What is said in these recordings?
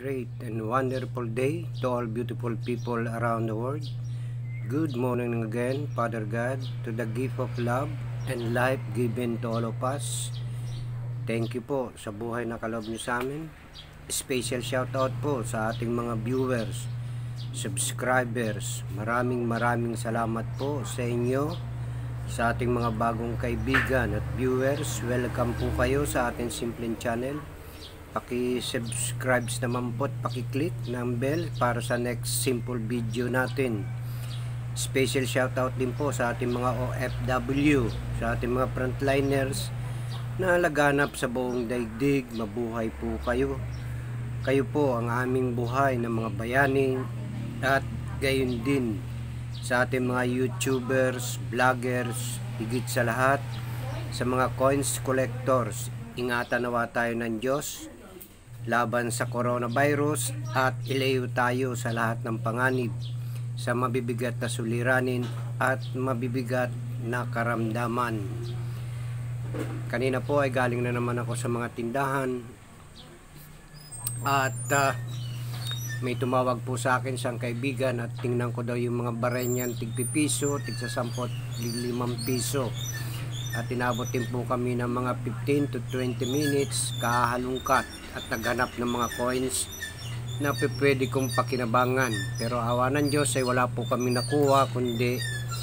great and wonderful day to all beautiful people around the world. Good morning again, Father God, to the gift of love and life given to all of us. Thank you po sa buhay na kaloob niyo sa amin. Special shoutout po sa ating mga viewers, subscribers. Maraming salamat po sa inyo, sa ating mga bagong kaibigan at viewers. Welcome po kayo sa ating simpleng channel. Paki-subscribe naman po at paki-click ng bell para sa next simple video natin. Special shoutout din po sa ating mga OFW, sa ating mga frontliners na laganap sa buong daigdig. Mabuhay po kayo. Kayo po ang aming buhay ng mga bayani, at gayon din sa ating mga YouTubers, vloggers, higit sa lahat sa mga coins collectors. Ingatan nawa tayo ng Diyos laban sa coronavirus at ilayo tayo sa lahat ng panganib, sa mabibigat na suliranin at mabibigat na karamdaman. Kanina po ay galing na naman ako sa mga tindahan at may tumawag po sa akin isang kaibigan at tingnan ko daw yung mga barenyan, tig-piso, tig-10, 5 piso. At inabot din po kami ng mga 15 to 20 minutes kahalungkat at naghanap ng mga coins na pwede kong pakinabangan. Pero awa ng Diyos ay wala po kami nakuha, kundi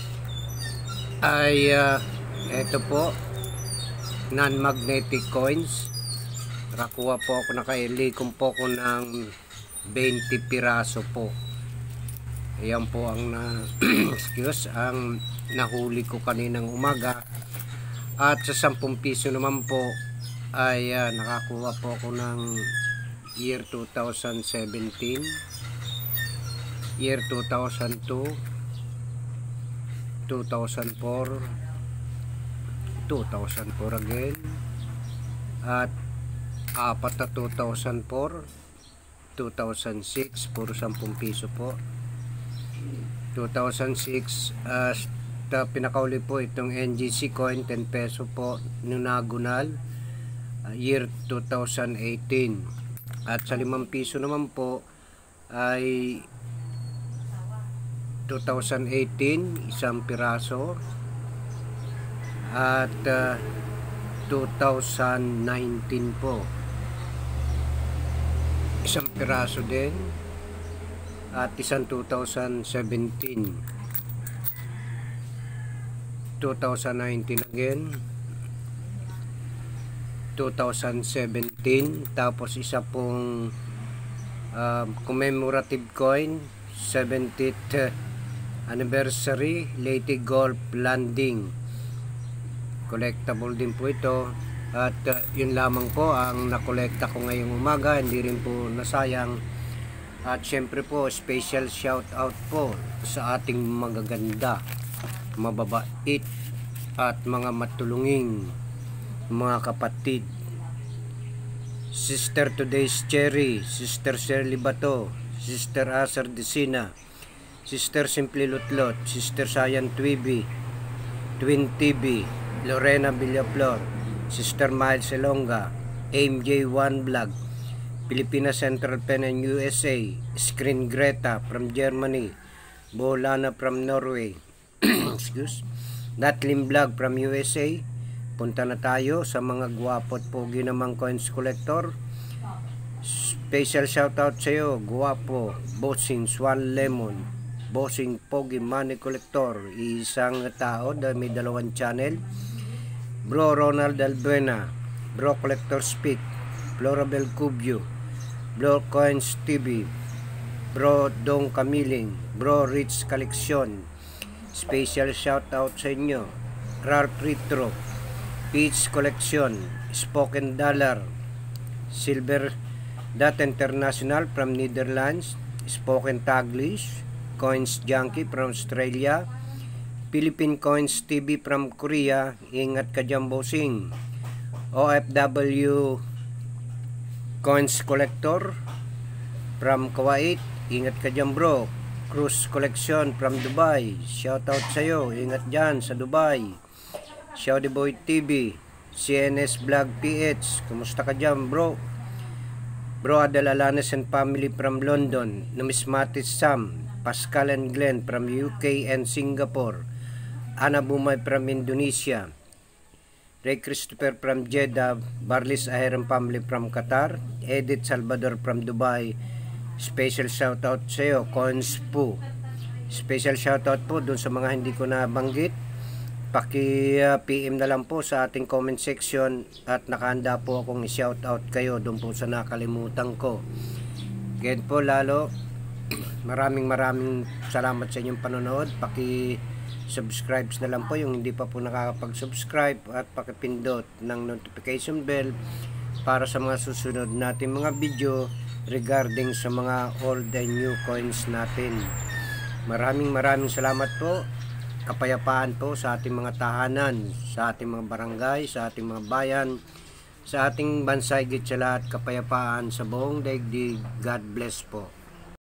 ay eto po, non-magnetic coins. Nakakuha po ako, nakailikom po ako ng 20 piraso po. Ayan po ang ang nahuli ko kaninang umaga. At sa 10 piso naman po ay nakakuha po ako ng year 2017, year 2002, 2004, 2004 again, at apat na 2004, 2006, puro 10 piso po. 2006, pinakauli po itong NGC coin, 10 peso po, nunagunal, year 2018. At sa 5 piso naman po ay 2018, isang piraso, at 2019 po, isang piraso din, at isang 2017, 2019 again, 2017, tapos isa pong commemorative coin, 70th anniversary Leyte Golf Landing, collectible din po ito. At yun lamang po ang nakolekta ko ngayong umaga, hindi rin po nasayang. At syempre po, special shout out po sa ating magaganda, mababait at mga matulunging mga kapatid. Sister Today's Cherry, Sister Shirley Bato, Sister Acer Decina, Sister Simply Lutlot, Sister Sayan Twibi, Twin TV, Lorena Villaflor, Sister Miles Elonga, MJ1 Vlog, Filipina Central Pen and USA, Screen Greta from Germany, Bolana from Norway, excuse, Natlim Vlog from USA. Punta na tayo sa mga gwapo at pogi namang coins collector. Special shoutout sa iyo, gwapo, Bossing Swan Lemon, Bossing Pogi Money Collector, isang tao dahil may 2 channel, Bro Ronald Albuena, Bro Collector Speak, Florabel Cubio, Bro Coins TV, Bro Dong Kamiling, Bro Rich Collection. Special shoutout sa inyo, Ralph Retro, Peach Collection, Spoken Dollar, Silver Dot International from Netherlands, Spoken Taglish, Coins Junkie from Australia, Philippine Coins TV from Korea, ingat ka dyan bossing. OFW Coins Collector from Kuwait, ingat ka dyan bro. Cruise Collection from Dubai, shoutout sa'yo, ingat dyan sa Dubai. Shouty Boy TV, CNS Vlog PH, kumusta ka dyan bro? Bro Adalalanes and family from London, Numismatic Sam, Pascal and Glenn from UK and Singapore, Ana Bumay from Indonesia, Ray Christopher from Jeddah, Barlis Aheram family from Qatar, Edith Salvador from Dubai. Special shoutout sa iyo, Coins po. Special shoutout po dun sa mga hindi ko nabanggit. Paki-PM na lang po sa ating comment section at nakahanda po akong i-shoutout kayo dun po sa nakalimutan ko. Again po lalo, maraming salamat sa inyong panonood. Paki-subscribe na lang po yung hindi pa po nakakapag-subscribe at pakipindot ng notification bell para sa mga susunod natin mga video regarding sa mga old and new coins natin. Maraming salamat po. Kapayapaan po sa ating mga tahanan, sa ating mga barangay, sa ating mga bayan, sa ating bansa, higit sa lahat kapayapaan sa buong daigdig. God bless po.